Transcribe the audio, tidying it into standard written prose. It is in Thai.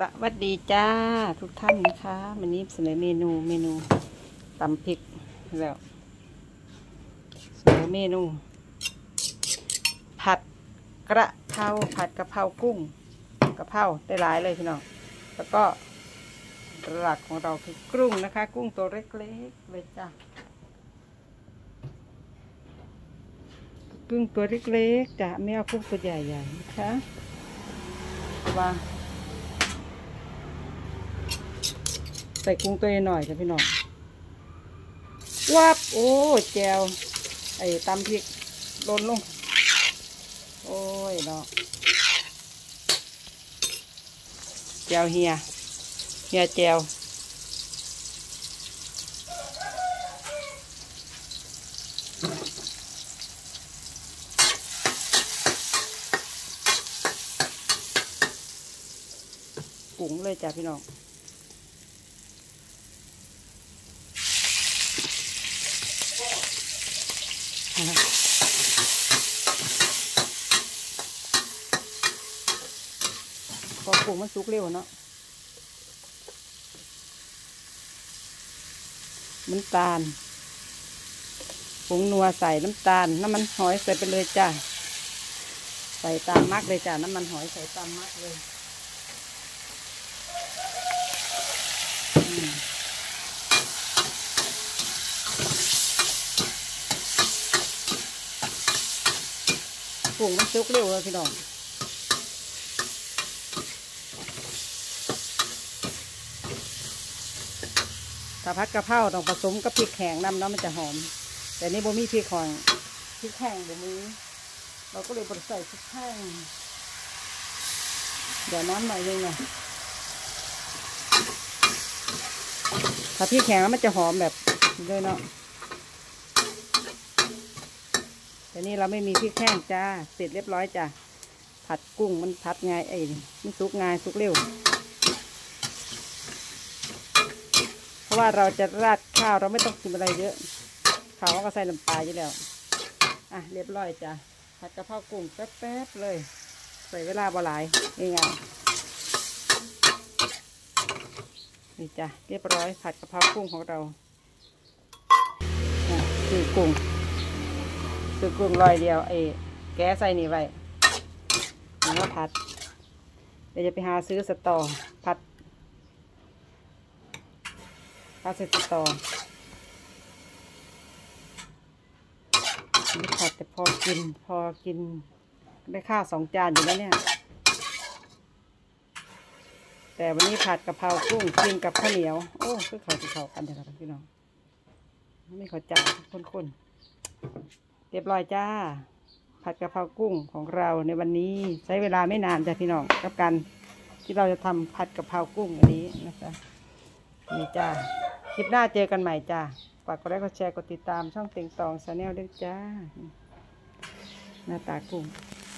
สวัสดีจ้าทุกท่านนะคะวันนี้เสนอเมนูตำพริกแล้วเสนอเมนูผัดกระเพรากุ้งกระเพราได้หลายเลยพี่น้องแล้วก็หลักของเราคือกุ้งนะคะกุ้งตัวเล็กๆเลยจ้ากุ้งตัวเล็กๆจ้ะไม่เอากุ้งตัวใหญ่ๆนะคะว่าใส่กุ้งตัวหน่อยจ้ะพี่น้องวับโอ้แจวไอ้ตำพริกโดนลงโอ้ยเนาะแจวเฮียแจวกุ้งเลยจ้ะพี่น้องพอกุ้งมันสุกเร็วเนาะน้ำตาลผงนัวใส่น้ำตาลน้ำมันหอยใส่ไปเลยจ้ะใส่ตามมักเลยจ้ะน้ำมันหอยใส่ตามมักเลยกุ้งมันสุกเร็วเลยพี่น้องถ้าผัดกะเพราต้องผสมกับพริกแห้งน้ำเนาะมันจะหอมแต่นี่บ่มีพริกแห้งบ่มีเราก็เลยใส่พริกแห้งเดี๋ยวน้ำหน่อยนึงนะถ้าพริกแห้งมันจะหอมแบบเลยเนาะแต่นี่เราไม่มีพริกแห้งจ้าเสร็จเรียบร้อยจ้ะผัดกุ้งมันผัดง่ายมันสุกง่ายสุกเร็วเพราะว่าเราจะราดข้าวเราไม่ต้องกินอะไรเยอะข้าวก็ใส่น้ำปลาอยู่แล้วอ่ะเรียบร้อยจ้ะผัดกะเพรากุ้งแป๊บๆเลยใส่เวลาบ่หลายง่ายๆนี่จ้ะเรียบร้อยผัดกะเพรากุ้งของเราคือกุ้งลอยเดียวแก๊สใส่นี่ไว้แล้วก็ผัดเดี๋ยวจะไปหาซื้อสตอผัดเสร็จต่อผัดแต่พอกินได้ข้าว2 จานอยู่แล้วเนี่ยแต่วันนี้ผัดกะเพรากุ้งกินกับข้าวเหนียวโอ้คือเขาที่เขากันเถอะพี่น้องไม่เขาจับคนเรียบร้อยจ้าผัดกะเพรากุ้งของเราในวันนี้ใช้เวลาไม่นานจ้ะพี่น้องกับการที่เราจะทำผัดกะเพรากุ้งอันนี้นะคะนี่จ้าคลิปหน้าเจอกันใหม่จ้าฝากกดไลค์กดแชร์กดติดตามช่องเต็งตองชาแนลด้วยจ้าหน้าตากุ้ง